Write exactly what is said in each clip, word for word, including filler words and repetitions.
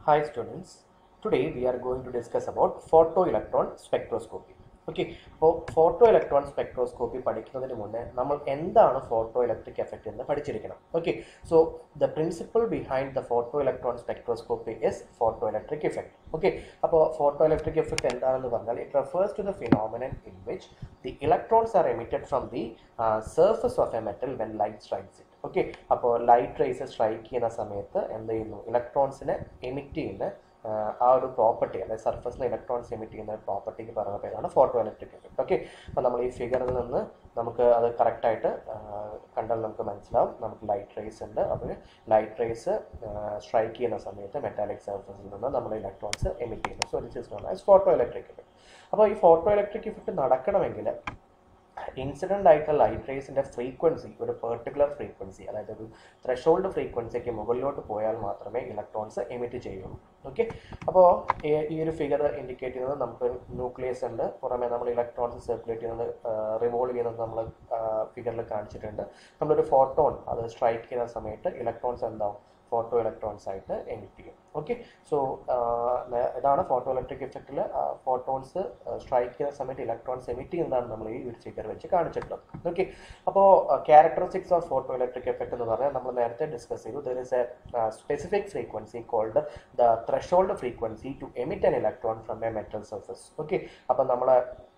Hi students, today we are going to discuss about photoelectron spectroscopy. Okay, അപ്പോൾ photo electron spectroscopy പഠിക്കുന്നതിന് മുന്നേ നമ്മൾ എന്താണ് ഫോട്ടോ ഇലക്ട്രിക് എഫക്റ്റ് എന്ന് പഠിച്ചിരിക്കണം. Okay, so the principle behind the photo electron spectroscopy is photo electric effect. Okay, അപ്പോൾ photo electric effect എന്താണെന്ന് പറഞ്ഞാൽ it refers to the phenomenon in which the electrons are emitted from the surface of a metal when light strikes it. Okay, അപ്പോൾ light rays strike ചെയ്യുന്ന സമയത്ത് എന്ത് ചെയ്യുന്നു, ഇലക്ട്രോൺസിനെ emit ചെയ്യുന്ന ആ ഒരു പ്രോപ്പർട്ടി, അതായത് സർഫസിൽ ഇലക്ട്രോൺസ് എമിറ്റ് ചെയ്യുന്ന പ്രോപ്പർട്ടിക്ക് പറയുന്ന പേരാണ് ഫോട്ടോ ഇലക്ട്രിക് എഫക്റ്റ്. ഓക്കെ, അപ്പോൾ നമ്മൾ ഈ ഫിഗറിൽ നിന്ന് നമുക്ക് അത് കറക്റ്റായിട്ട് കണ്ടാൽ നമുക്ക് മനസ്സിലാവും. നമുക്ക് ലൈറ്റ് റേസ് ഉണ്ട്, അപ്പോൾ ലൈറ്റ് റേസ് സ്ട്രൈക്ക് ചെയ്യുന്ന സമയത്ത് മെറ്റാലിക് സർഫസിൽ നിന്ന് നമ്മൾ ഇലക്ട്രോൺസ് എമിറ്റ് ചെയ്യുന്നു. So this is known as photo electric effect. അപ്പോൾ ഈ ഫോട്ടോ ഇലക്ട്രിക് എഫക്റ്റ് നടക്കണമെങ്കിൽ ഇൻസിഡൻ്റ് ആയിട്ടുള്ള ലൈറ്റ് റേസിൻ്റെ ഫ്രീക്വൻസി ഒരു പെർട്ടിക്കുലർ ഫ്രീക്വൻസി, അതായത് ഒരു ത്രഷോൾഡ് ഫ്രീക്വൻസിക്ക് മുകളിലോട്ട് പോയാൽ മാത്രമേ ഇലക്ട്രോൺസ് എമിറ്റ് ചെയ്യുള്ളൂ. ഓക്കെ, അപ്പോൾ ഈ ഒരു ഫിഗർ ഇൻഡിക്കേറ്റ് ചെയ്യുന്നത് നമുക്ക് ന്യൂക്ലിയസ് ഉണ്ട്, പുറമെ നമ്മൾ ഇലക്ട്രോൺസ് സർക്കുലേറ്റ് ചെയ്യുന്നത് റിവോൾവ് ചെയ്യുന്നത് നമ്മൾ ഫിഗറിൽ കാണിച്ചിട്ടുണ്ട്. നമ്മളൊരു ഫോട്ടോൺ അത് സ്ട്രൈക്ക് ചെയ്യുന്ന സമയത്ത് ഇലക്ട്രോൺസ് എന്താവും, ഫോട്ടോ ഇലക്ട്രോൺസ് ആയിട്ട് എമിറ്റ് ചെയ്യും. ഓക്കെ, സോ ഇതാണ് ഫോട്ടോ ഇലക്ട്രിക് എഫക്റ്റിൽ ഫോട്ടോൺസ് സ്ട്രൈക്ക് ചെയ്യുന്ന സമയത്ത് ഇലക്ട്രോൺസ് എമിറ്റ് ചെയ്യുന്നതാണ് നമ്മൾ ഈ ഒരു ഫിഗർ വെച്ച് കാണിച്ചിട്ടുള്ളത്. ഓക്കെ, അപ്പോൾ characteristics of photo electric effect എന്ന് പറഞ്ഞാൽ നമ്മൾ നേരത്തെ ഡിസ്കസ് ചെയ്തു. There is a specific frequency called the threshold frequency to emit an electron from a metal surface. Okay, അപ്പം നമ്മൾ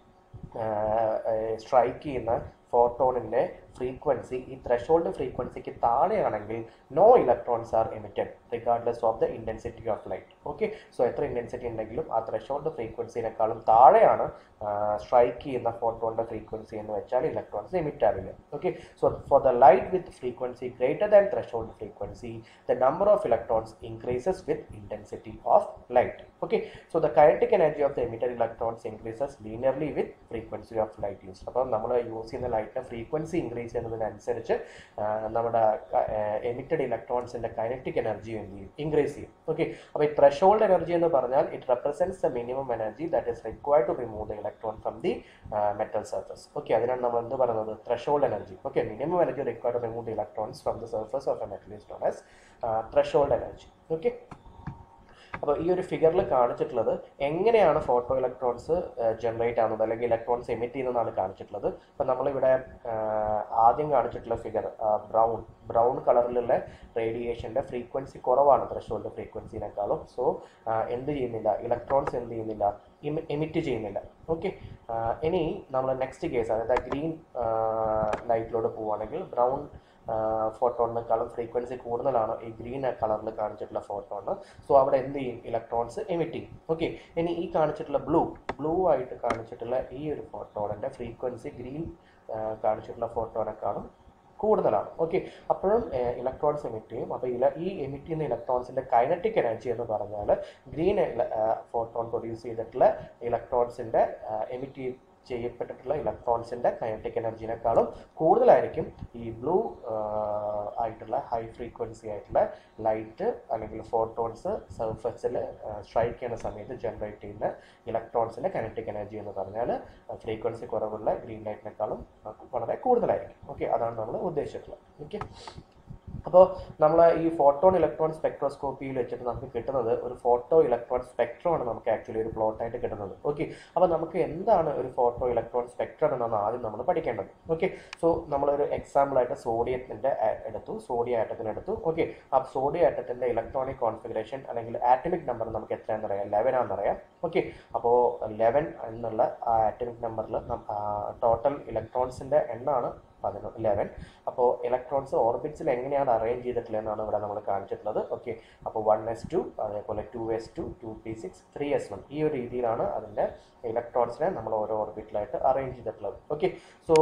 സ്ട്രൈക്ക് ചെയ്യുന്ന ഫോട്ടോണിൻ്റെ ഫ്രീക്വൻസി ഈ ത്രഷോൾഡ് ഫ്രീക്വൻസിക്ക് താഴെയാണെങ്കിൽ no electrons are emitted regardless of the intensity of light. Okay, so എത്ര intensity ഉണ്ടെങ്കിലും ആ threshold ഫ്രീക്വൻസിനേക്കാളും താഴെയാണ് സ്ട്രൈക്ക് ചെയ്യുന്ന ഫോട്ടോണിൻ്റെ ഫ്രീക്വൻസി എന്ന് വെച്ചാൽ ഇലക്ട്രോൺസ് എമിറ്റ് ആവില്ല. Okay, so for the light with frequency greater than threshold frequency the number of electrons increases with intensity of light. Okay, so the kinetic energy of the emitted electrons increases linearly with frequency of light use. അപ്പം നമ്മൾ use ചെയ്യുന്ന ലൈറ്റിൻ്റെ frequency increase ചെയ്യുന്നതിനനുസരിച്ച് നമ്മുടെ emitted ഇലക്ട്രോൺസിൻ്റെ kinetic energy എന്ത് ചെയ്യും, increase ചെയ്യും. Okay, അപ്പോൾ ഈ ത്രഷോൾഡ് എനർജി എന്ന് പറഞ്ഞാൽ it represents the minimum energy that is required to remove the electron from the metal surface. Okay, അതിനാണ് നമ്മൾ എന്ത് പറയുന്നത്, threshold energy. Okay, minimum energy required to remove the electrons from the surface of a metal is known as threshold energy. Okay, അപ്പോൾ ഈ ഒരു ഫിഗറിൽ കാണിച്ചിട്ടുള്ളത് എങ്ങനെയാണ് ഫോട്ടോ ഇലക്ട്രോൺസ് ജനറേറ്റ് ആവുന്നത് അല്ലെങ്കിൽ ഇലക്ട്രോൺസ് എമിറ്റ് ചെയ്യുന്നതാണ് കാണിച്ചിട്ടുള്ളത്. അപ്പം നമ്മളിവിടെ ആദ്യം കാണിച്ചിട്ടുള്ള ഫിഗർ ബ്രൗൺ ബ്രൗൺ കളറിലുള്ള റേഡിയേഷൻ്റെ ഫ്രീക്വൻസി കുറവാണ് ത്രഷോൾഡ് ഫ്രീക്വൻസിനേക്കാളും. സോ എന്ത് ചെയ്യുന്നില്ല, ഇലക്ട്രോൺസ് എന്ത് ചെയ്യുന്നില്ല, എമിറ്റ് ചെയ്യുന്നില്ല. ഓക്കെ, ഇനി നമ്മൾ നെക്സ്റ്റ് കേസ് അതായത് ഗ്രീൻ ലൈറ്റിലോട്ട് പോവുകയാണെങ്കിൽ ബ്രൗൺ ഫോട്ടോണിനേക്കാളും ഫ്രീക്വൻസി കൂടുതലാണ് ഈ ഗ്രീൻ കളറിൽ കാണിച്ചിട്ടുള്ള ഫോട്ടോണ്. സോ അവിടെ എന്ത് ചെയ്യും, ഇലക്ട്രോൺസ് എമിറ്റ് ചെയ്യും. ഓക്കെ, ഇനി ഈ കാണിച്ചിട്ടുള്ള ബ്ലൂ ബ്ലൂ ആയിട്ട് കാണിച്ചിട്ടുള്ള ഈ ഒരു ഫോട്ടോണിൻ്റെ ഫ്രീക്വൻസി ഗ്രീൻ കാണിച്ചിട്ടുള്ള ഫോട്ടോനേക്കാളും കൂടുതലാണ്. ഓക്കെ, അപ്പോഴും ഇലക്ട്രോൺസ് എമിറ്റ് ചെയ്യും. അപ്പോൾ ഇല ഈ എമിറ്റ് ചെയ്യുന്ന ഇലക്ട്രോൺസിൻ്റെ കൈനറ്റിക് എനർജി എന്ന് പറഞ്ഞാൽ ഗ്രീൻ ഫോട്ടോൺ പ്രൊഡ്യൂസ് ചെയ്തിട്ടുള്ള ഇലക്ട്രോൺസിൻ്റെ എമിറ്റ് ചെയ്യപ്പെട്ടിട്ടുള്ള ഇലക്ട്രോൺസിൻ്റെ കൈനറ്റിക് എനർജിനേക്കാളും കൂടുതലായിരിക്കും ഈ ബ്ലൂ ആയിട്ടുള്ള ഹൈ ഫ്രീക്വൻസി ആയിട്ടുള്ള ലൈറ്റ് അല്ലെങ്കിൽ ഫോട്ടോൺസ് സർഫസിൽ സ്ട്രൈക്ക് ചെയ്യുന്ന സമയത്ത് ജനറേറ്റ് ചെയ്യുന്ന ഇലക്ട്രോൺസിൻ്റെ കൈനറ്റിക് എനർജി എന്ന് പറഞ്ഞാൽ ഫ്രീക്വൻസി കുറവുള്ള ഗ്രീൻ ലൈറ്റിനേക്കാളും വളരെ കൂടുതലായിരിക്കും. ഓക്കെ, അതാണ് നമ്മൾ ഉദ്ദേശിച്ചിട്ടുള്ളത്. ഓക്കെ, അപ്പോൾ നമ്മൾ ഈ ഫോട്ടോൺ ഇലക്ട്രോൺ സ്പെക്ട്രോസ്കോപ്പിയിൽ വെച്ചിട്ട് നമുക്ക് കിട്ടുന്നത് ഒരു ഫോട്ടോ ഇലക്ട്രോൺ സ്പെക്ട്രമാണ് നമുക്ക് ആക്ച്വലി ഒരു പ്ലോട്ടായിട്ട് കിട്ടുന്നത്. ഓക്കെ, അപ്പോൾ നമുക്ക് എന്താണ് ഒരു ഫോട്ടോ ഇലക്ട്രോൺ സ്പെക്ട്രം എന്നാണ് ആദ്യം നമ്മൾ പഠിക്കേണ്ടത്. ഓക്കെ, സോ നമ്മളൊരു എക്സാമ്പിളായിട്ട് സോഡിയത്തിൻ്റെ എടുത്തു സോഡിയം ആറ്റത്തിന് എടുത്തു. ഓക്കെ, ആ സോഡിയം ആറ്റത്തിൻ്റെ ഇലക്ട്രോണിക് കോൺഫിഗറേഷൻ അല്ലെങ്കിൽ ആറ്റമിക് നമ്പർ നമുക്ക് എത്രയാണെന്നറിയാം, ലെവൻ ആണെന്നറിയാം. ഓക്കെ, അപ്പോൾ ലെവൻ എന്നുള്ള ആ ആറ്റമിക് നമ്പറിൽ ടോട്ടൽ ഇലക്ട്രോൺസിൻ്റെ എണ്ണമാണ് പതിനൊന്ന് ലെവൻ. അപ്പോൾ ഇലക്ട്രോൺസ് ഓർബിറ്റ്സിൽ എങ്ങനെയാണ് അറേഞ്ച് ചെയ്തിട്ടുള്ളതെന്നാണ് ഇവിടെ നമ്മൾ കാണിച്ചിട്ടുള്ളത്. ഓക്കെ, അപ്പോൾ വൺ എസ് ടു അതേപോലെ two S two two P six three S one ഈ ഒരു രീതിയിലാണ് അതിൻ്റെ ഇലക്ട്രോൺസിനെ നമ്മൾ ഓരോ ഓർബിറ്റിലായിട്ട് അറേഞ്ച് ചെയ്തിട്ടുള്ളത്. ഓക്കെ, സോ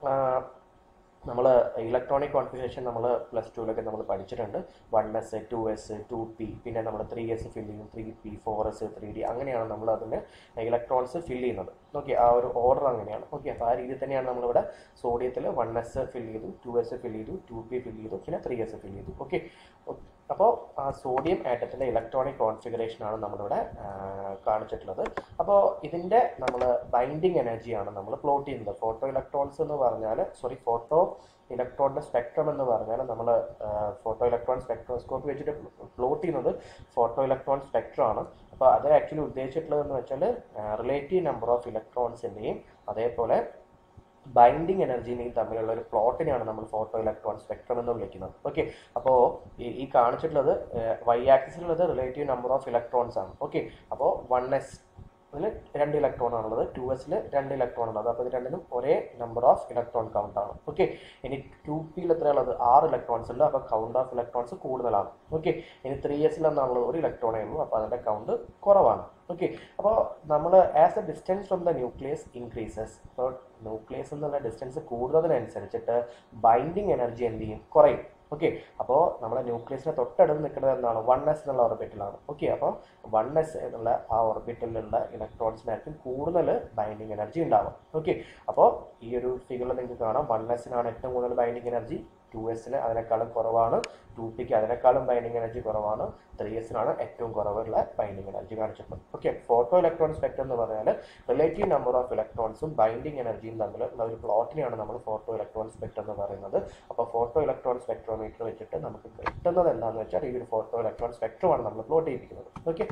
നമ്മൾ ഇലക്ട്രോണിക് കോൺഫിഗറേഷൻ നമ്മൾ പ്ലസ് ടുവിലൊക്കെ നമ്മൾ പഠിച്ചിട്ടുണ്ട്. One S two S two P പിന്നെ നമ്മൾ ത്രീ എസ് ഫിൽ ചെയ്യും, three P four S three D അങ്ങനെയാണ് നമ്മൾ അതിന് ഇലക്ട്രോൺസ് ഫിൽ ചെയ്യുന്നത്. ഓക്കെ, ആ ഒരു ഓർഡർ അങ്ങനെയാണ്. ഓക്കെ, അപ്പോൾ ആ രീതിയിൽ തന്നെയാണ് നമ്മളിവിടെ സോഡിയത്തിൽ വൺ എസ് ഫിൽ ചെയ്തു, ടു എസ് ഫിൽ ചെയ്തു, ടു പി ഫിൽ ചെയ്തു, പിന്നെ ത്രീ എസ് ഫിൽ ചെയ്തു. ഓക്കെ, അപ്പോൾ ആ സോഡിയം ആറ്റത്തിൻ്റെ ഇലക്ട്രോണിക് കോൺഫിഗറേഷനാണ് നമ്മളിവിടെ കാണിച്ചിട്ടുള്ളത്. അപ്പോൾ ഇതിൻ്റെ നമ്മൾ ബൈൻഡിങ് എനർജിയാണ് നമ്മൾ പ്ലോട്ട് ചെയ്യുന്നത്. ഫോട്ടോ ഇലക്ട്രോൺസ് എന്ന് പറഞ്ഞാൽ സോറി ഫോട്ടോ ഇലക്ട്രോണിൻ്റെ സ്പെക്ട്രം എന്ന് പറഞ്ഞാൽ നമ്മൾ ഫോട്ടോ ഇലക്ട്രോൺ സ്പെക്ട്രോസ്കോപ്പി വെച്ചിട്ട് പ്ലോട്ട് ചെയ്യുന്നത് ഫോട്ടോ ഇലക്ട്രോൺ സ്പെക്ട്രമാണ്. അപ്പോൾ അത് ആക്ച്വലി ഉദ്ദേശിച്ചിട്ടുള്ളതെന്ന് വെച്ചാൽ റിലേറ്റീവ് നമ്പർ ഓഫ് ഇലക്ട്രോൺസിൻ്റെയും അതേപോലെ ബൈൻഡിങ് എനർജിനെയും തമ്മിലുള്ള ഒരു പ്ലോട്ടിനെയാണ് നമ്മൾ ഫോട്ടോ ഇലക്ട്രോൺ സ്പെക്ട്രം എന്ന് വിളിക്കുന്നത്. ഓക്കെ, അപ്പോൾ ഈ കാണിച്ചിട്ടുള്ളത് വൈ ആക്സിസിലുള്ളത് റിലേറ്റീവ് നമ്പർ ഓഫ് ഇലക്ട്രോൺസ് ആണ്. ഓക്കെ, അപ്പോൾ വൺ എസ് അതിൽ രണ്ട് ഇലക്ട്രോൺ ആണുള്ളത്, ടു എസിൽ രണ്ട് ഇലക്ട്രോൺ ഉള്ളത്. അപ്പോൾ ഇത് രണ്ടിനും ഒരേ നമ്പർ ഓഫ് ഇലക്ട്രോൺ കൗണ്ട് ആണ്. ഓക്കെ, ഇനി ടു പിയിൽ എത്രയുള്ളത് ആറ് ഇലക്ട്രോൺസ് ഉണ്ട്, അപ്പോൾ കൗണ്ട് ഓഫ് ഇലക്ട്രോൺസ് കൂടുതലാണ്. ഓക്കെ, ഇനി ത്രീ എസിൽ എന്നാണുള്ളത് ഒരു ഇലക്ട്രോണേ ഉള്ളൂ, അപ്പോൾ അതിൻ്റെ കൗണ്ട് കുറവാണ്. ഓക്കെ, അപ്പോൾ നമ്മൾ as a distance from the nucleus increases, അപ്പോൾ ന്യൂക്ലിയസ് എന്നുള്ള ഡിസ്റ്റൻസ് കൂടുന്നതിനനുസരിച്ചിട്ട് ബൈൻഡിങ് എനർജി എന്ത് ചെയ്യും, കുറയും. ഓക്കെ, അപ്പോൾ നമ്മുടെ ന്യൂക്ലിയസിനെ തൊട്ടടുത്ത് നിൽക്കുന്നത് എന്താണ്, വൺ എസ് എന്നുള്ള ഓർബിറ്റിലാണ്. ഓക്കെ, അപ്പോൾ വൺ എസ് എന്നുള്ള ആ ഓർബിറ്റിലുള്ള ഇലക്ട്രോൺസിനായിരിക്കും കൂടുതൽ ബൈൻഡിങ് എനർജി ഉണ്ടാവും. ഓക്കെ, അപ്പോൾ ഈ ഒരു ഫിഗറിൽ നിങ്ങൾക്ക് കാണാം വൺ എസിനാണ് ഏറ്റവും കൂടുതൽ ബൈൻഡിങ് എനർജി, ടു എസിന് അതിനേക്കാളും കുറവാണ്, ടു പിക്ക് അതിനേക്കാളും ബൈൻഡിങ് എനർജി കുറവാണ്, ത്രീ എസിനാണ് ഏറ്റവും കുറവുള്ള ബൈൻഡിങ് എനർജി കാണിച്ചിട്ടുള്ളത്. ഓക്കെ, ഫോട്ടോ ഇലക്ട്രോൺ സ്പെക്ട്രം എന്ന് പറഞ്ഞാൽ റിലേറ്റീവ് നമ്പർ ഓഫ് ഇലക്ട്രോൺസും ബൈൻഡിങ് എനർജിയും തമ്മിലുള്ള ഒരു പ്ലോട്ടിനെയാണ് നമ്മൾ ഫോട്ടോ ഇലക്ട്രോൺ സ്പെക്ട്രം എന്ന് പറയുന്നത്. അപ്പോൾ ഫോട്ടോ ഇലക്ട്രോൺ സ്പെക്ട്രോമീറ്റർ വെച്ചിട്ട് നമുക്ക് കിട്ടുന്നത് എന്താണെന്ന് വെച്ചാൽ ഈ ഒരു ഫോട്ടോ ഇലക്ട്രോൺ സ്പെക്ട്രമാണ് നമ്മൾ പ്ലോട്ട് ചെയ്യിപ്പിക്കുന്നത്. ഓക്കെ,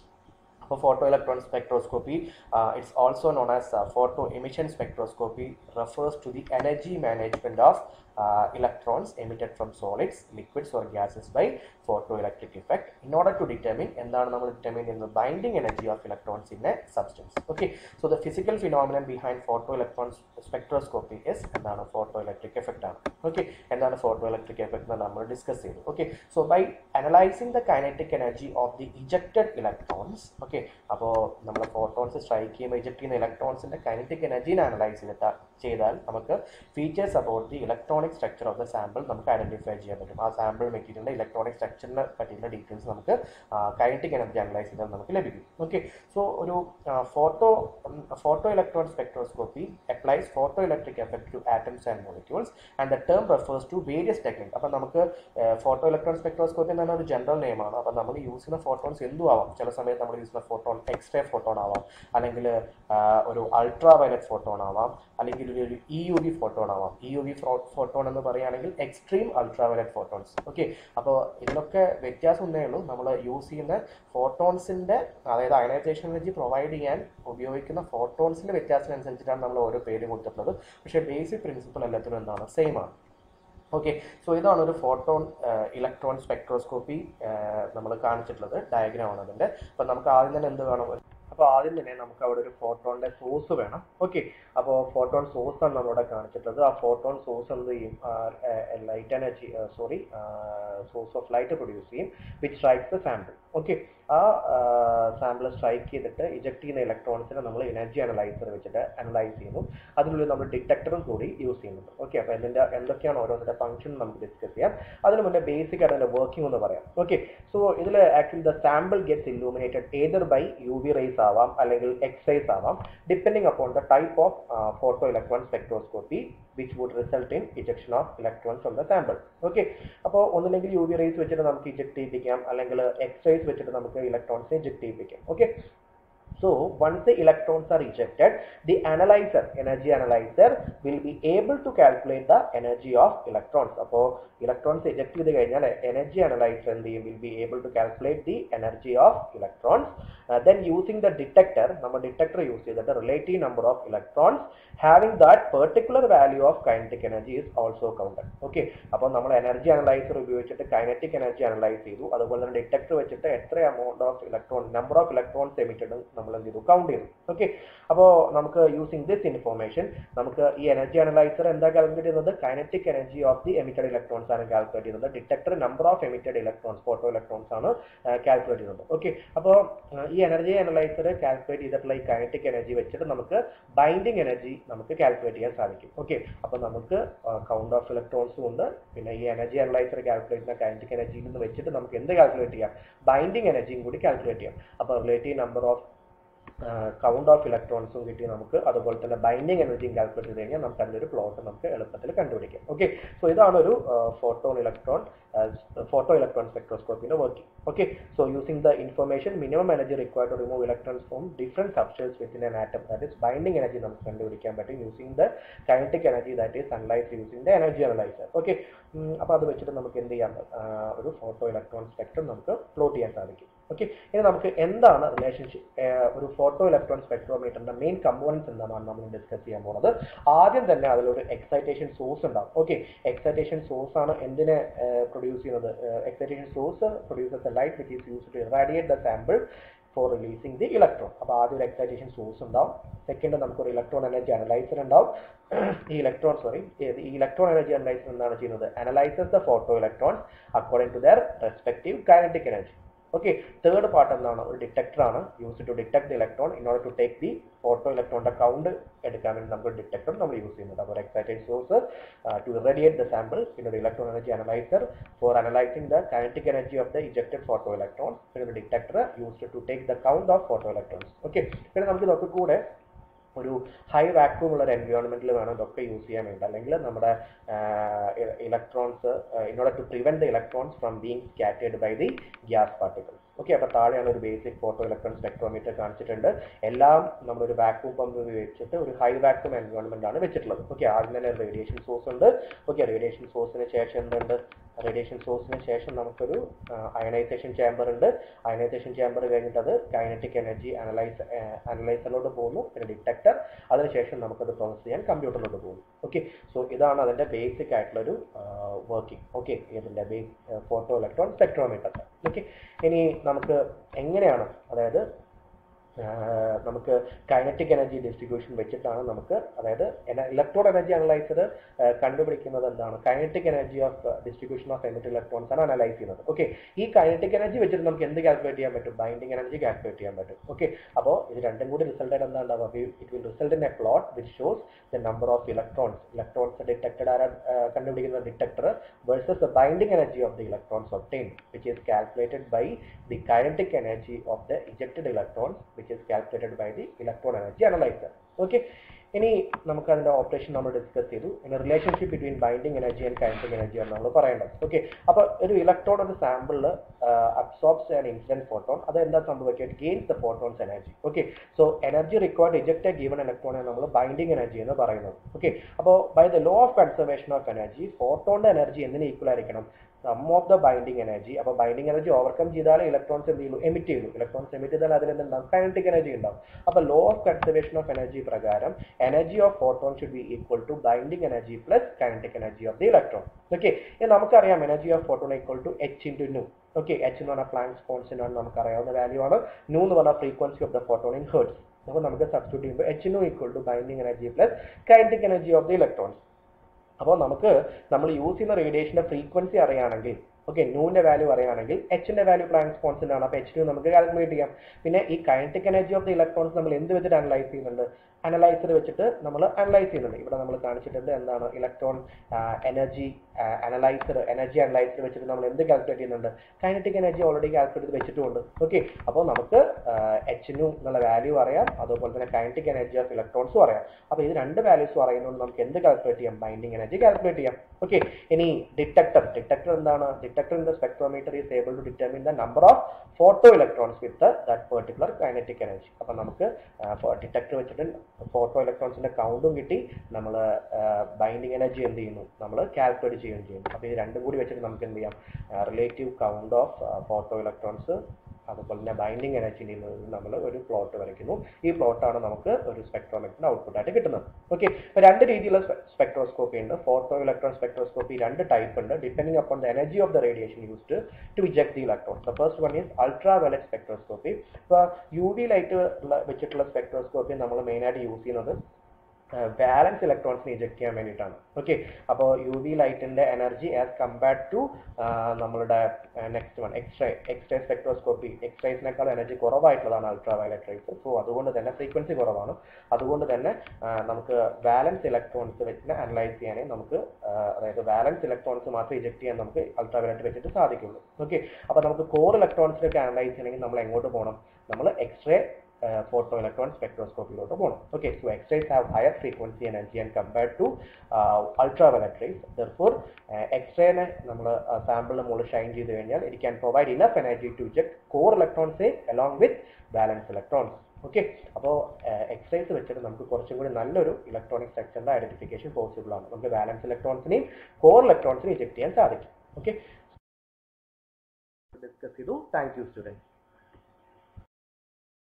അപ്പോൾ photo electron spectroscopy it's also known as photo emission spectroscopy refers to the energy management of Uh, electrons emitted from solids, liquids or gases by photoelectric effect in order to determine എന്താണ് നമ്മൾ determine ചെയ്യുന്നത് binding energy of electrons in a substance. Okay, so the physical phenomenon behind photoelectron spectroscopy is എന്താണ് photoelectric effect ആണ്. Okay, എന്താണ് photoelectric effect എന്ന് നമ്മൾ discuss ചെയ്തു. Okay, so by analyzing the kinetic energy of the ejected electrons, okay, അപ്പോൾ നമ്മൾ photons strike ചെയ്യുമ്പോൾ eject ചെയ്യുന്ന ഇലക്ട്രോൺസിന്റെ കൈനറ്റിക് എനർജിനെ അനലൈസ് ചെയ്തിട്ട് ചെയ്താൽ നമുക്ക് features about the electronic structure of the sample നമുക്ക് ഐഡന്റിഫൈ ചെയ്യാൻ പറ്റും. ആ സാമ്പിൾ മെറ്റീരിയലിന്റെ ഇലക്ട്രോണിക് സ്ട്രക്ചറിനെ പറ്റിയുള്ള ഡീറ്റെയിൽസ് നമുക്ക് കൈനറ്റിക് എനർജി അനലൈസ് ചെയ്താൽ നമുക്ക് ലഭിക്കും. ഓക്കെ, സോ ഒരു photo photo electron spectroscopy applies photo electric effect to atoms and molecules and the term refers to various technique. അപ്പം നമുക്ക് ഫോട്ടോ ഇലക്ട്രോൺ സ്പെക്ട്രോസ്കോപ്പി എന്ന് പറഞ്ഞാൽ ഒരു ജനറൽ നെയിമാണ്. അപ്പം നമ്മൾ യൂസ് ചെയ്യുന്ന ഫോട്ടോൺസ് എന്തും ആവാം. ചില സമയത്ത് നമ്മൾ യൂസ് ചെയ്യുന്ന ഫോട്ടോൺ എക്സ്റേ ഫോട്ടോൺ ആവാം, അല്ലെങ്കിൽ ഒരു അൾട്രാ വയലറ്റ് ഫോട്ടോൺ ആവാം, അല്ലെങ്കിൽ ഒരു ഇ യു വി ഫോട്ടോൺ ആവാം. ഇ യു വി ഫോട്ടോൺ എന്ന് പറയുകയാണെങ്കിൽ extreme ultraviolet photons. Okay, അപ്പോൾ ഇതിലൊക്കെ വ്യത്യാസം ഉണ്ടേ ഉള്ളൂ. നമ്മൾ യൂസ് ചെയ്യുന്ന ഫോട്ടോൺസിൻ്റെ, അതായത് അയണൈസേഷൻ എനർജി പ്രൊവൈഡ് ചെയ്യാൻ ഉപയോഗിക്കുന്ന ഫോട്ടോൺസിൻ്റെ വ്യത്യാസത്തിനനുസരിച്ചിട്ടാണ് നമ്മൾ ഓരോ പേര് കൊടുത്തിട്ടുള്ളത്. പക്ഷേ ബേസിക് പ്രിൻസിപ്പിൾ എല്ലാത്തിനും എന്താണ്, സെയിം ആണ്. ഓക്കെ, സോ ഇതാണ് ഒരു ഫോട്ടോൺ ഇലക്ട്രോൺ സ്പെക്ട്രോസ്കോപ്പി നമ്മൾ കാണിച്ചിട്ടുള്ളത്. ഡയഗ്രാമാണ് അതിൻ്റെ. അപ്പം നമുക്ക് ആദ്യം തന്നെ എന്ത് വേണം, അപ്പോൾ ആദ്യം തന്നെ നമുക്ക് അവിടെ ഒരു ഫോട്ടോണിൻ്റെ സോഴ്സ് വേണം. ഓക്കെ, അപ്പോൾ ഫോട്ടോൺ സോഴ്സ് ആണ് നമ്മളിവിടെ കാണിച്ചിട്ടുള്ളത്. ആ ഫോട്ടോൺ സോഴ്സ് എന്ത് ചെയ്യും, light energy sorry source of light produce ചെയ്യും, which strikes the sample. Okay, ആ സാമ്പിൾ സ്ട്രൈക്ക് ചെയ്തിട്ട് ഇജക്ട് ചെയ്യുന്ന ഇലക്ട്രോൺസിനെ നമ്മൾ എനർജി അനലൈസർ വെച്ചിട്ട് അനലൈസ് ചെയ്യുന്നു. അതിനുള്ളിൽ നമ്മൾ ഡിറ്റക്ടറും കൂടി യൂസ് ചെയ്യുന്നുണ്ട്. ഓക്കെ, അപ്പോൾ ഇതിൻ്റെ എന്തൊക്കെയാണ് ഓരോന്നിൻ്റെ ഫംഗ്ഷൻ നമുക്ക് ഡിസ്കസ് ചെയ്യാം. അതിന് മുന്നേ ബേസിക് ആയിട്ട് അതിൻ്റെ വർക്കിംഗ് ഒന്ന് പറയാം. ഓക്കെ, സോ ഇതിൽ actually the sample gets illuminated either by U V rays ആവാം അല്ലെങ്കിൽ എക്സ് റേസ് ആവാം, depending upon the type of photo electron spectroscopy which would result in ejection of electrons from the sample. Okay, അപ്പോൾ ഒന്നില്ലെങ്കിൽ U V raise വെച്ചിട്ട് നമുക്ക് eject ചെയ്യിപ്പിക്കാം, അല്ലെങ്കിൽ X rays വെച്ചിട്ട് നമുക്ക് ഇലക്ട്രോൺസിനെ ഇജക്ട് ചെയ്യിപ്പിക്കാം. Okay, so once the electrons are ejected, the analyzer, energy analyzer will be able to calculate the energy of electrons. അപ്പോൾ electrons eject ചെയ്ത് കഴിഞ്ഞാൽ energy analyzer എന്ത് ചെയ്യും, will be able to calculate the energy of electrons. Uh, then using the detector, നമ്മൾ detector use ചെയ്തിട്ട് relative number of electrons having that particular value of kinetic energy is also counted. Okay, അപ്പോൾ നമ്മൾ energy analyser ഉപയോഗിച്ചിട്ട് kinetic energy analyse ചെയ്തു. അതുപോലെ തന്നെ detector വെച്ചിട്ട് എത്ര amount of electron number of electrons emitted നമ്മൾ എന്ത് ചെയ്തു, കൗണ്ട് ചെയ്തു. ഓക്കെ, അപ്പോൾ നമുക്ക് യൂസിങ് ദിസ് ഇൻഫോർമേഷൻ നമുക്ക് ഈ എനർജി അനലൈസർ എന്താ കാൽക്കുലേറ്റ് ചെയ്യുന്നത്, kinetic energy of the emitted electrons ആണ് കാൽക്കുലേറ്റ് ചെയ്യുന്നത്. Detector number of emitted electrons, photo electrons ആണ് കാൽക്കുലേറ്റ് ചെയ്യുന്നത്. ഓക്കെ, അപ്പോൾ ഈ എനർജി അനലൈസർ കാൽക്കുലേറ്റ് ചെയ്തിട്ടുള്ള ഈ കൈനറ്റിക് എനർജി വെച്ചിട്ട് നമുക്ക് ബൈൻഡിങ് എനർജി നമുക്ക് കാൽക്കുലേറ്റ് ചെയ്യാൻ സാധിക്കും. ഓക്കെ, അപ്പോൾ നമുക്ക് കൗണ്ട് ഓഫ് ഇലക്ട്രോൺസും ഉണ്ട്, പിന്നെ ഈ എനർജി അനലൈസർ കാൽക്കുലേറ്റ് ചെയ്യുന്ന കൈനറ്റിക് എനർജിയിൽ നിന്ന് വെച്ചിട്ട് നമുക്ക് എന്ത് കാൽക്കുലേറ്റ് ചെയ്യാം, ബൈൻഡിങ് എനർജിയും കൂടി കാൽക്കുലേറ്റ് ചെയ്യാം. അപ്പോൾ relative number of count of ഇലക്ട്രോൺസും കിട്ടി നമുക്ക്, അതുപോലെ തന്നെ ബൈൻഡിങ് എനർജിയും കാൽക്കുലേറ്റ് ചെയ്ത് കഴിഞ്ഞാൽ നമുക്ക് അതിൻ്റെ ഒരു പ്ലോട്ട് നമുക്ക് എളുപ്പത്തിൽ കണ്ടുപിടിക്കാം. ഓക്കെ, സോ ഇതാണ് ഒരു photon electron photo electron spectroscopy in working. Okay, so using the information, minimum energy required to remove electrons from different substrates within an atom, that is binding energy നമുക്ക് കണ്ടുപിടിക്കാൻ പറ്റും using the kinetic energy that is analyzed using the energy analyzer. Okay, അപ്പോൾ അത് വെച്ചിട്ട് നമുക്ക് എന്ത് ചെയ്യാം, ഒരു ഫോട്ടോ ഇലക്ട്രോൺ സ്പെക്ട്രം നമുക്ക് പ്ലോട്ട് ചെയ്യാൻ സാധിക്കും. ഓക്കെ, ഇനി നമുക്ക് എന്താണ് റിലേഷൻഷിപ്പ്, ഒരു ഫോട്ടോ ഇലക്ട്രോൺ സ്പെക്ട്രോമീറ്ററിന്റെ മെയിൻ കമ്പോണൻസ് എന്താണെന്ന് നമ്മൾ ഡിസ്കസ് ചെയ്യാൻ പോകുന്നത്. ആദ്യം തന്നെ അതിലൊരു എക്സൈറ്റേഷൻ സോഴ്സ് ഉണ്ടാവും. ഓക്കെ, എക്സൈറ്റേഷൻ സോഴ്സ് ആണ് എന്തിനെ പ്രൊഡ്യൂസ് ചെയ്യുന്നത്, excitation source produces a light which is used to irradiate the sample for releasing the electron. അപ്പോൾ ആദ്യം ഒരു എക്സൈറ്റേഷൻ സോഴ്സ് ഉണ്ടാവും. സെക്കൻഡ് നമുക്കൊരു ഇലക്ട്രോൺ എനർജി അനലൈസർ ഉണ്ടാവും. ഈ ഇലക്ട്രോൺ സോറി ഈ ഇലക്ട്രോൺ എനർജി അനലൈസർ എന്താണ് ചെയ്യുന്നത്, analyses the photo electrons according to their respective kinetic energy. Okay, third part എന്താണ്, ഒരു ഡിറ്റക്ടർ ആണ് use to detect the electron in order to take the photo ഇലക്ട്രോണിന്റെ count എടുക്കാൻ വേണ്ടി നമുക്ക് ഡിറ്റക്ടർ നമ്മൾ യൂസ് ചെയ്യുന്നത്. അപ്പോൾ excited source to irradiate the sample, പിന്നെ ഒരു electron energy analyser for analysing the kinetic energy of the ejected photo electron, പിന്നെ ഒരു detector used to take the count of photo electrons. Okay, പിന്നെ നമുക്ക് ഇതൊക്കെ കൂടെ ഒരു ഹൈ വാക്യൂം ഉള്ള ഒരു എൻവയോൺമെന്റിൽ വേണം ഇതൊക്കെ യൂസ് ചെയ്യാൻ വേണ്ടി, അല്ലെങ്കിൽ നമ്മുടെ electrons in order to prevent the electrons from being scattered by the gas particle. Okay, അപ്പോൾ താഴെയാണ് ഒരു ബേസിക് ഫോട്ടോ ഇലക്ട്രോൺ സ്പെക്ട്രോമീറ്റർ കാണിച്ചിട്ടുണ്ട്. എല്ലാം നമ്മളൊരു വാക്യൂം പമ്പ് വെച്ചിട്ട് ഒരു ഹൈ വാക്യൂം എൻവയോൺമെന്റ് ആണ് വെച്ചിട്ടുള്ളത്. ഓക്കെ, ആദ്യം തന്നെ റേഡിയേഷൻ സോഴ്സ് ഉണ്ട്. ഓക്കെ, റേഡിയേഷൻ സോഴ്സിന് ശേഷം എന്തുണ്ട്, റേഡിയേഷൻ സോഴ്സിന് ശേഷം നമുക്കൊരു അയണൈസേഷൻ ചേംബർ ഉണ്ട്. അയണൈസേഷൻ ചേംബർ കഴിഞ്ഞിട്ട് അത് കൈനറ്റിക് എനർജി അനലൈസ് അനലൈസറിലോട്ട് പോകുന്നു, പിന്നെ ഡിറ്റക്ടർ, അതിനുശേഷം നമുക്കത് പ്രോസസ് ചെയ്യാൻ കമ്പ്യൂട്ടറിലോട്ട് പോകുന്നു. ഓക്കെ, സോ ഇതാണ് അതിൻ്റെ ബേസിക് ആയിട്ടുള്ളൊരു വർക്കിംഗ്. ഓക്കെ, ഇതിൻ്റെ base photo electron spectrometer. Okay, ഇനി നമുക്ക് എങ്ങനെയാണ്, അതായത് നമുക്ക് കൈനറ്റിക് എനർജി ഡിസ്ട്രിബ്യൂഷൻ വെച്ചിട്ടാണ് നമുക്ക്, അതായത് ഇലക്ട്രോൺ എനർജി അനലൈസർ കണ്ടുപിടിക്കുന്നത് എന്താണ്, kinetic energy of distribution of emitted electrons ആണ് അനലൈസ് ചെയ്യുന്നത്. ഓക്കെ, ഈ കൈനറ്റിക് എനർജി വെച്ചിട്ട് നമുക്ക് എന്ത് കാൽക്കുലേറ്റ് ചെയ്യാൻ പറ്റും, ബൈൻഡിങ് എനർജി കാൽക്കുലേറ്റ് ചെയ്യാൻ പറ്റും. ഓക്കെ, അപ്പോൾ ഇത് രണ്ടും കൂടി റിസൾട്ട് ആയിട്ട് എന്താ ഉണ്ടാവുക, it will result in a plot which shows the number of electrons electrons detected ആര കണ്ടുപിടിക്കുന്ന detector versus the binding energy of the electrons obtained which is calculated by the kinetic energy of the ejected electrons which is calculated by the electron energy analyzer. Okay, ഇനി നമുക്ക് അതിൻ്റെ operation നമ്മൾ discuss ചെയ്തു. ഇനി relationship between binding energy and kinetic energy ആണ് നമ്മൾ പറയേണ്ടത്. Okay, അപ്പോൾ ഒരു ഇലക്ട്രോൺ ഒരു സാമ്പിളിൽ അബ്സോർബ്സ് ആൻ ഇൻസിഡന്റ് ഫോട്ടോൺ, അത് എന്താ സംഭവിക്കുക, it gains the photon's energy. Okay, so energy required eject given ഇലക്ട്രോണെ നമ്മൾ ബൈൻഡിങ് എനർജി എന്ന് പറയുന്നത്. ഓക്കെ, അപ്പോൾ by the law of conservation of energy ഫോട്ടോണിന്റെ എനർജി എന്തിന് ഈക്വൽ ആയിരിക്കണം, sum of the binding energy. അപ്പോൾ ബൈൻഡിങ് എനർജി ഓവർകം ചെയ്താൽ ഇലക്ട്രോൺസ് എന്ത് ചെയ്യുള്ളൂ, എമിറ്റ് ചെയ്യുള്ളൂ. ഇലക്ട്രോൺസ് എമിറ്റ് ചെയ്താൽ അതിൽ എന്തുണ്ടാവും, കൈനറ്റിക് എനർജി ഉണ്ടാവും. അപ്പോൾ law of conservation of energy പ്രകാരം energy of photon should be equal to binding energy plus kinetic energy of the electron. Okay, ഇത് നമുക്കറിയാം energy of photon equal to H into nu. Okay, H എന്ന് പറഞ്ഞാൽ planks constant ആണ്, നമുക്കറിയാവുന്ന value ആണ്. Nu എന്ന് പറഞ്ഞാൽ frequency of the photon in hertz. അപ്പോൾ നമുക്ക് സബ്സ്റ്റിറ്റ്യൂട്ട് ചെയ്യുമ്പോൾ H nu equal to binding energy plus kinetic energy of the electrons. അപ്പോൾ നമുക്ക് നമ്മൾ യൂസ് ചെയ്യുന്ന റേഡിയേഷൻ്റെ ഫ്രീക്വൻസി അറിയുകയാണെങ്കിൽ, ഓക്കെ, ന്യൂവിൻ്റെ വാല്യൂ അറിയുകയാണെങ്കിൽ എച്ചിൻ്റെ വാല്യൂ പ്ലാങ്ക്സ് കോൺസ്റ്റന്റ് ആണ്. അപ്പോൾ എച്ച് ന്യൂ നമുക്ക് കാൽക്കുലേറ്റ് ചെയ്യാം. പിന്നെ ഈ kinetic energy of the electrons നമ്മൾ എന്ത് വെച്ചിട്ട് അനലൈസ് ചെയ്യുന്നുണ്ട്, അനലൈസർ വെച്ചിട്ട് നമ്മൾ അനലൈസ് ചെയ്യുന്നുണ്ട്. ഇവിടെ നമ്മൾ കാണിച്ചിട്ടുണ്ട് എന്താണ്, electron energy analyser energy analyser വെച്ചിട്ട് നമ്മൾ എന്ത് കാൽക്കുലേറ്റ് ചെയ്യുന്നുണ്ട്, കൈനറ്റിക് എനർജി ഓൾറെഡി കാൽക്കുലേറ്റ് ചെയ്ത് വെച്ചിട്ടുണ്ട്. ഓക്കെ, അപ്പോൾ നമുക്ക് എച്ച് ന്യൂ എന്നുള്ള വാല്യൂ അറിയാം, അതുപോലെ തന്നെ കൈനറ്റിക് എനർജി ഓഫ് ഇലക്ട്രോൺസും അറിയാം. അപ്പോൾ ഇത് രണ്ട് വാല്യൂസും അറിയുന്നതുകൊണ്ട് നമുക്ക് എന്ത് കാൽക്കുലേറ്റ് ചെയ്യാം, ബൈൻഡിങ് എനർജി കാൽക്കുലേറ്റ് ചെയ്യാം. ഓക്കെ, ഇനി ഡിറ്റക്ടർ ഡിറ്റക്ടർ എന്താണ്, detector in the spectrometer is able to determine the number of photo electrons with that particular kinetic energy. അപ്പോൾ നമുക്ക് ഡിറ്റക്ടർ വെച്ചിട്ട് ഫോട്ടോ ഇലക്ട്രോൺസിന്റെ കൗണ്ടും കിട്ടി, നമ്മൾ ബൈൻഡിങ് എനർജി എന്ത് ചെയ്യുന്നു, നമ്മൾ കാൽക്കുലേറ്റ് ചെയ്യുകയും ചെയ്യുന്നു. അപ്പോൾ ഇത് രണ്ടും കൂടി വെച്ചിട്ട് നമുക്ക് എന്ത് ചെയ്യാം, relative count of photo electrons അതുപോലെ തന്നെ ബൈൻഡിങ് എനർജിയിൽ നിന്ന് നമ്മൾ ഒരു പ്ലോട്ട് വരയ്ക്കുന്നു. ഈ പ്ലോട്ടാണ് നമുക്ക് ഒരു സ്പെക്ട്രോമെട്രിന്റെ ഔട്ട്പുട്ടായിട്ട് കിട്ടുന്നത്. ഓക്കെ, ഇപ്പോൾ രണ്ട് രീതിയിലുള്ള സ്പെക്ട്രോസ്കോപ്പി ഉണ്ട്. ഫോട്ടോ ഇലക്ട്രോൺ സ്പെക്ട്രോസ്കോപ്പി രണ്ട് ടൈപ്പ് ഉണ്ട്, depending upon the energy of the radiation used to eject the electron. The first one is ultra violet spectroscopy. ഇപ്പോൾ യു വി ലൈറ്റ് വെച്ചിട്ടുള്ള സ്പെക്ട്രോസ്കോപ്പി നമ്മൾ മെയിനായിട്ട് യൂസ് ചെയ്യുന്നത് വാലൻസ് ഇലക്ട്രോൺസിനെ ഇജക്ട് ചെയ്യാൻ വേണ്ടിയിട്ടാണ്. ഓക്കെ, അപ്പോൾ യു വി ലൈറ്റിൻ്റെ എനർജി ആസ് കമ്പയർഡ് ടു നമ്മളുടെ next one x-ray x-ray spectroscopy, എക്സ്റേസിനേക്കാൾ എനർജി കുറവായിട്ടുള്ളതാണ് അൾട്രാ വയലറ്റ് റേസ്. സോ അതുകൊണ്ട് തന്നെ ഫ്രീക്വൻസി കുറവാണ്. അതുകൊണ്ട് തന്നെ നമുക്ക് വാലൻസ് ഇലക്ട്രോൺസ് വെച്ചിട്ട് അനലൈസ് ചെയ്യാനേ നമുക്ക്, അതായത് വാലൻസ് ഇലക്ട്രോൺസ് മാത്രം ഇജക്ട് ചെയ്യാൻ നമുക്ക് അൾട്രാ വയലറ്റ് വെച്ചിട്ട് സാധിക്കുള്ളൂ. ഓക്കെ, അപ്പോൾ നമുക്ക് കോർ ഇലക്ട്രോൺസിനൊക്കെ അനലൈസ് ചെയ്യണമെങ്കിൽ നമ്മൾ എങ്ങോട്ട് പോകണം, നമ്മൾ എക്സ്റേ ഫോട്ടോ ഇലക്ട്രോൺ സ്പെക്ട്രോസ്കോപ്പിലോട്ട് പോകണം. Okay, so x-rays have higher frequency energy and compared to ultraviolet rays. Therefore എക്സ്റേനെ നമ്മൾ സാമ്പിളിന് മുകളിൽ ഷൈൻ ചെയ്ത് കഴിഞ്ഞാൽ it can provide enough energy to eject core electrons along with valence electrons. Okay, അപ്പോൾ x-rays വെച്ചിട്ട് നമുക്ക് കുറച്ചും കൂടി നല്ലൊരു ഇലക്ട്രോണിക് സ്ട്രക്ചറിന്റെ ഐഡന്റിഫിക്കേഷൻ പോസിബിൾ ആണ്. നമുക്ക് ബാലൻസ് ഇലക്ട്രോൺസിനെയും കോർ ഇലക്ട്രോൺസിനെയും ഇജക്ട് ചെയ്യാൻ സാധിക്കും. ഓക്കെ, ഡിസ്കസ് ചെയ്തു. Thank you students.